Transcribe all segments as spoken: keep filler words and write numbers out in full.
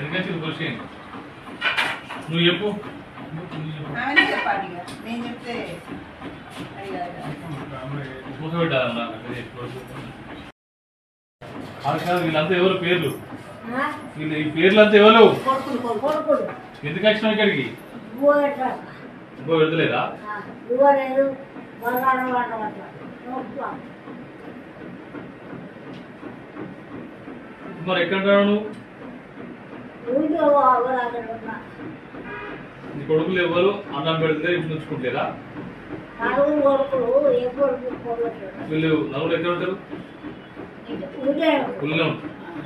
ఎందుకంటే క్వశ్చన్ నువ్వు చెప్పు ఆమెనే చెప్పాలి ఇక నేను చెప్తే కూర్చోబెట్టాలన్నా వీళ్ళంతా ఎవరు పేర్లు వీళ్ళు ఈ పేర్లంతా ఎవరు ఎందుకు వచ్చినావు ఇక్కడికి ఇంకో పెడతలేదా మరి ఎక్కడ నువ్వు నీ కొడుకులు ఎవరు అన్నం పెడితే ఇప్పుడు ఉంచుకుంటారా వీళ్ళు నలుగురు ఎక్కడ ఉంటారు ఊళ్ళో ఉంటారు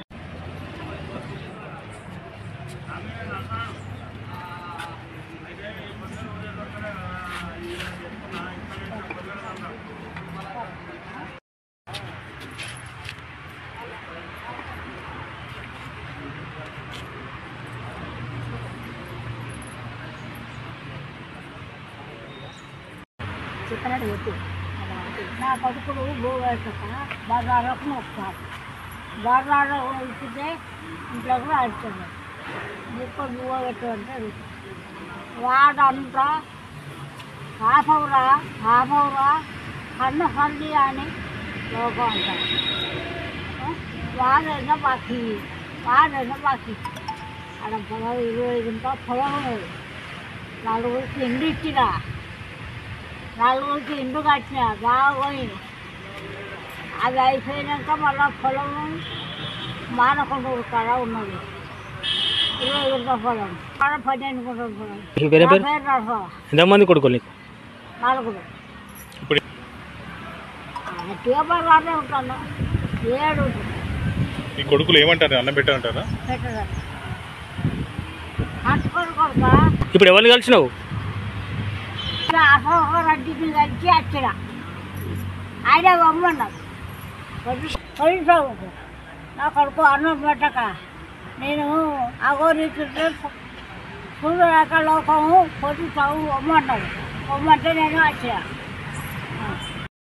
చెప్పినట్టు చెప్పి నా కొడుకులు భూవేసక బజార్లకు వస్తారు బజార్లో ఇచ్చితే ఇంట్లో కూడా అడుగుతున్నారు ఎక్కువ భూవ పెట్టు వాడంతా హాఫవురా హాఫవురా కన్న కల్లి అని లోకం అంటారు వాడైనా బాకీ వాడైనా బాకీ అక్కడ పొలం ఇరవై గుంట పొలం ఉన్నది నలుగురికి ఇండు ఇచ్చిరా నలుగురికి ఇండు కట్టిన బాగా పోయింది అది అయిపోయినాక మళ్ళీ పొలం మానకొండ కాడ ఉన్నది ఇరవై గుంట పొలం కాడ పన్నెండు గుంటల పొలం ఎంతమంది కొడుకులు నలుగురు గట్టిగా బాగానే ఉంటాను ఏడు ఈ కొడుకులు ఏమంటారు అన్నం పెట్టారంటారా పెట్టదా కట్టుకొని కొడుక ఇప్పుడు ఎవరిని కలిసినావు రెడ్డిని కలిసి వచ్చిన ఆయన బొమ్మన్నారు పోలీసు నా కొడుకు అన్నం పెట్టక నేను అగోరీతుంటే సూర్యరేఖ లోకము పోలీసు బొమ్మన్నారు బొమ్మంటే నేను వచ్చిన